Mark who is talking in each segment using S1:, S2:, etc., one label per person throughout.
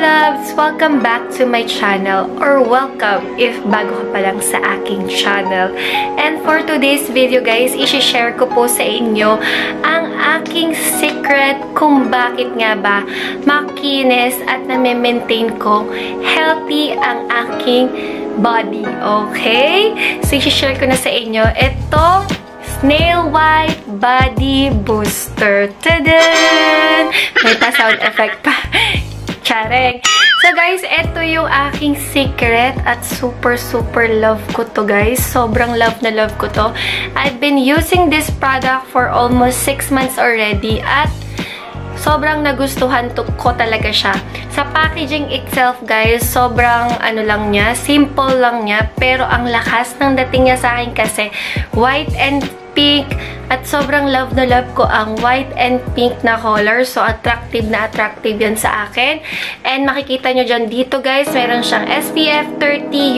S1: loves! Welcome back to my channel, or welcome if bago ka pa lang sa aking channel. And for today's video guys, isi-share ko po sa inyo ang aking secret kung bakit nga ba makinis at na-maintain ko healthy ang aking body. Okay? So isi-share ko na sa inyo itong Snail White Body Booster. Tadaan! May pa-sound effect pa. Chareng. So guys, ito yung aking secret at super love ko to guys. Sobrang love na love ko to. I've been using this product for almost 6 months already at sobrang nagustuhan ko talaga siya. Sa packaging itself guys, sobrang ano lang niya, simple lang niya, pero ang lakas ng dating niya sa akin kasi white and pink at sobrang love na love ko ang white and pink na color. So, attractive na attractive yan sa akin. And makikita nyo dyan dito guys, meron siyang SPF 30,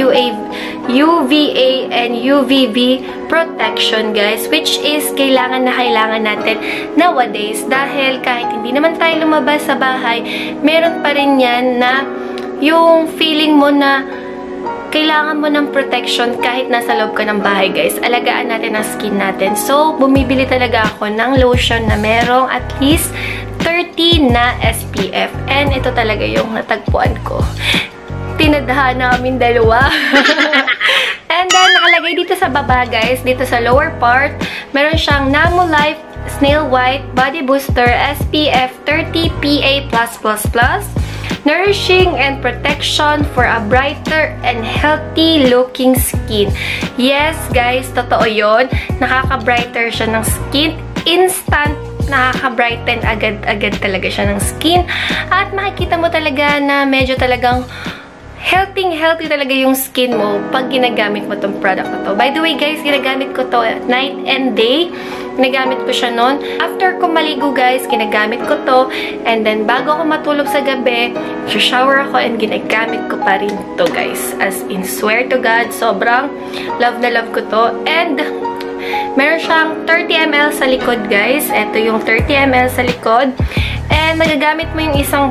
S1: UVA, and UVB protection guys, which is kailangan na kailangan natin nowadays dahil kahit hindi naman tayo lumabas sa bahay, meron pa rin yan na yung feeling mo na kailangan mo ng protection kahit nasa loob ka ng bahay, guys. Alagaan natin ang skin natin. So, bumibili talaga ako ng lotion na merong at least 30 na SPF. And ito talaga yung natagpuan ko. Tinadhan namin dalawa. And then, nakalagay dito sa baba, guys, dito sa lower part, meron siyang Namulife Snail White Body Booster SPF 30 PA+++. Nourishing and protection for a brighter and healthy looking skin. Yes, guys, totoo yun. Nakaka-brighter siya ng skin. Instant, nakaka-brighten agad-agad talaga siya ng skin. At makikita mo talaga na medyo talagang healthy talaga yung skin mo pag ginagamit mo tong product na to. By the way, guys, ginagamit ko to night and day. Ginagamit ko siya noon. After ko maligo, guys, ginagamit ko to. And then, bago ako matulog sa gabi, shower ako and ginagamit ko pa rin to, guys. As in, swear to God, sobrang love na love ko to. And, meron siyang 30 ml sa likod, guys. Ito yung 30 ml sa likod. And, magagamit mo yung isang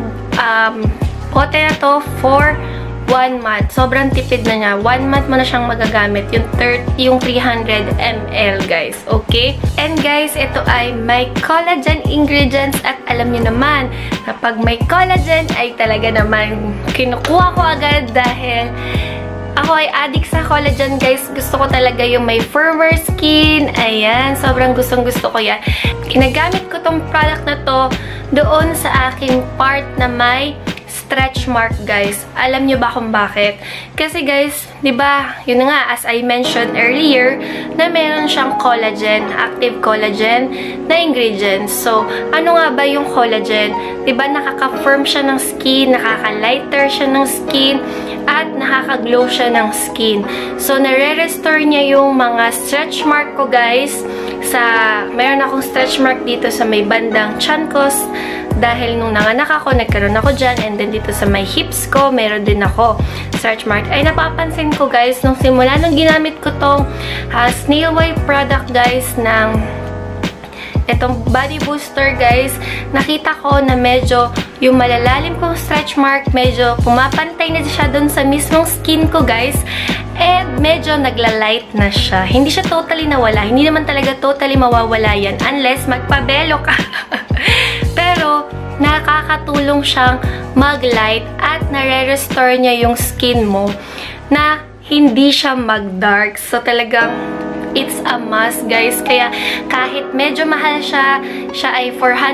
S1: pote na to for 1 month. Sobrang tipid na niya. 1 month mo na siyang magagamit. Yung 300 ml, guys. Okay? And guys, ito ay may collagen ingredients at alam niyo naman, kapag may collagen ay talaga naman kinukuha ko agad dahil ako ay addict sa collagen, guys. Gusto ko talaga yung may firmer skin. Ayan. Sobrang gustong-gusto ko yan. Ginagamit ko tong product na to doon sa aking part na may stretch mark, guys. Alam nyo ba kung bakit? Kasi guys, di ba, yun nga, as I mentioned earlier, na meron siyang collagen, active collagen na ingredients. So, ano nga ba yung collagen? Di ba, nakaka-firm siya ng skin, nakaka-lighter siya ng skin, at nakaka-glow siya ng skin. So, nare-restore niya yung mga stretch mark ko, guys. Meron akong stretch mark dito sa may bandang tiyan ko. Dahil nung nanganak ako, nagkaroon ako dyan. And then dito sa may hips ko, meron din ako stretch mark. Ay, napapansin ko guys, nung simula nung ginamit ko tong Snail White product guys, ng itong body booster guys, nakita ko na medyo yung malalalim kong stretch mark, medyo pumapantay na siya dun sa mismong skin ko guys. And medyo nagla-light na siya. Hindi siya totally nawala. Hindi naman talaga totally mawawala yan unless magpabelo ka. Pero, nakakatulong siyang mag-light at nare-restore niya yung skin mo na hindi siya mag-dark. So, talagang it's a must, guys. Kaya, kahit medyo mahal siya ay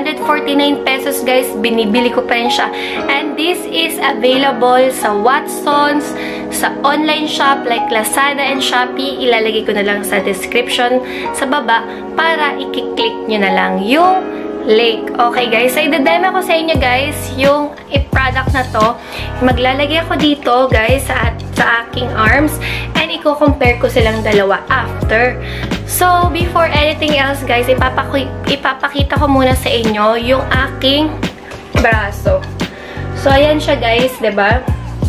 S1: 449 pesos, guys. Binibili ko pa rin siya. And this is available sa Watsons, sa online shop like Lazada and Shopee. Ilalagay ko na lang sa description sa baba para i-click nyo na lang yung link. Okay, guys. So, idademo ko sa inyo, guys, yung product na to. Maglalagay ako dito, guys, sa aking arms. And i-compare ko silang dalawa after. So, before anything else, guys, ipapakita ko muna sa inyo yung aking braso. So, ayan siya, guys, diba?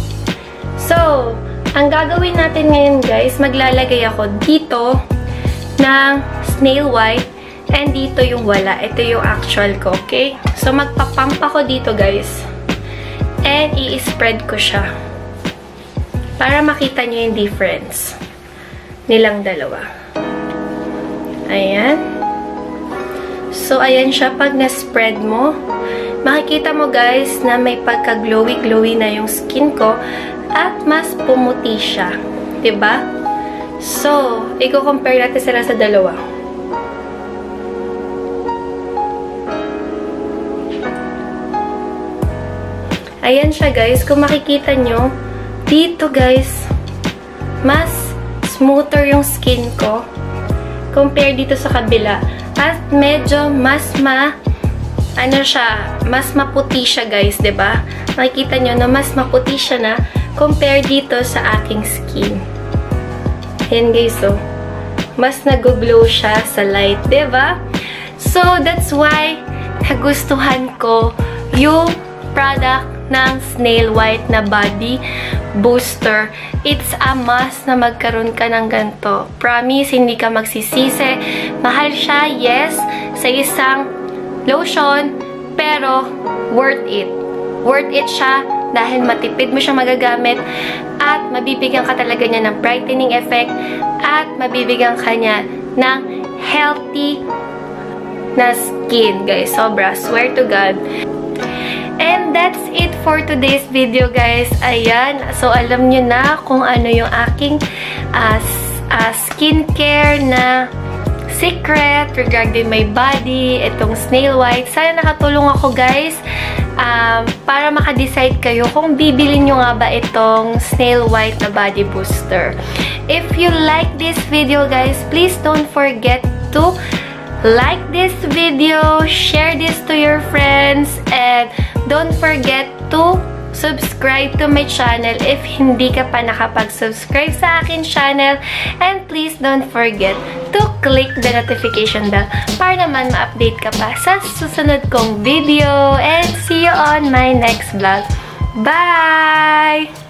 S1: So, ang gagawin natin ngayon, guys, maglalagay ako dito ng Snail White. And dito yung wala. Ito yung actual ko, okay? So, magpapump ako dito, guys. And i-spread ko siya. Para makita nyo yung difference nilang dalawa. Ayan. So, ayan siya. Pag na-spread mo, makikita mo guys na may pagka-glowy-glowy na yung skin ko at mas pumuti siya. Diba? So, i-compare natin sila sa dalawa. Ayan siya guys. Kung makikita nyo, dito guys, mas smoother yung skin ko compare dito sa kabila. At medyo mas mas maputi siya guys, 'di ba? Makikita nyo na mas maputi siya na compare dito sa aking skin. Ayan guys, so mas nag-glow siya sa light, 'di ba? So that's why nagustuhan ko yung product ng Snail White na body booster. It's a must na magkaroon ka ng ganito. Promise, hindi ka magsisisi. Mahal siya, yes, sa isang lotion, pero worth it. Worth it siya dahil matipid mo siya magagamit at mabibigyan ka talaga niya ng brightening effect at mabibigyan ka niya ng healthy na skin, guys. Sobra. Swear to God. And that's it for today's video, guys. Ayan. So, alam nyo na kung ano yung aking skincare na secret regarding my body. Itong Snail White. Sana nakatulong ako, guys. Para makadecide kayo kung bibilin nyo nga ba itong Snail White na body booster. If you like this video, guys, please don't forget to like this video, share this to your friends, and don't forget to subscribe to my channel if hindi ka pa nakapag-subscribe sa akin channel. And please don't forget to click the notification bell para naman ma-update ka pa sa susunod kong video. And see you on my next vlog. Bye!